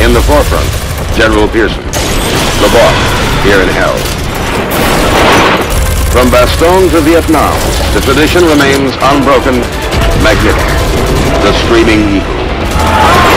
In the forefront, General Pearson, the boss here in hell. From Bastogne to Vietnam, the tradition remains unbroken, magnificent. The Screaming Eagle.